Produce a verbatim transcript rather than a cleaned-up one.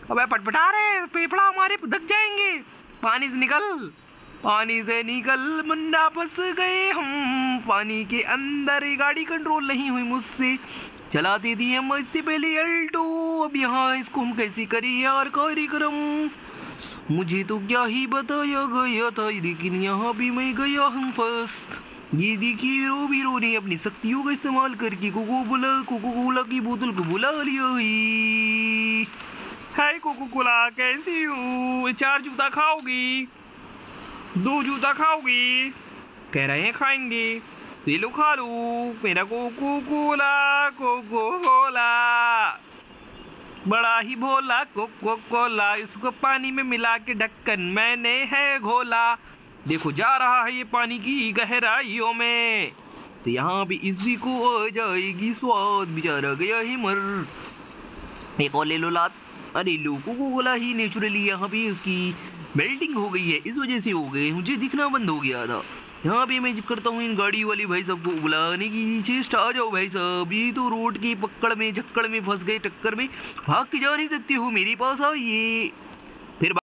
अबे पटपटा रहे, पेपड़ा हमारे दब जाएंगे। पानी से निकल, पानी से निकल, मुन्ना फंस गए हम पानी के अंदर। गाड़ी कंट्रोल नहीं हुई मुझसे, चलाती थी हम इससे पहले अल्टो। अब यहाँ इसको हम कैसे करें यार कार्यक्रम, मुझे तो क्या ही बताया गया था, लेकिन यहाँ भी मैं गया हम फंस। ये देखिए रो बीरो ने अपनी शक्तियों का इस्तेमाल करके कोको कोला कोको कोला की बोतल को बुला लिया। हाय कोको कोला, कैसी हो? चार जूता खाओगी? दो जूता खाओगी? कह रहे हैं खाएंगे, ये लो खा लो मेरा कोको कोला। कोको कोला बड़ा ही भोला कोको कोला, इसको पानी में मिला के ढक्कन मैंने है घोला। देखो जा रहा है ये पानी की गहराइयों में, तो यहाँ भी इसी को आ जाएगी स्वाद। बेचारा गया है मर। एक और ले लो लात। अरे लो कोको कोला ही नेचुरली यहाँ पे उसकी मेल्टिंग हो गई है, इस वजह से हो गए, मुझे दिखना बंद हो गया था। यहाँ पे मैं करता हूँ इन गाड़ी वाली भाई साहब को बुलाने की चेष्टा। आ जाओ भाई साहब, ये तो रोड की पकड़ में झक्कड़ में फंस गए, टक्कर में भाग के जा नहीं सकते हो, मेरे पास आओ। ये फिर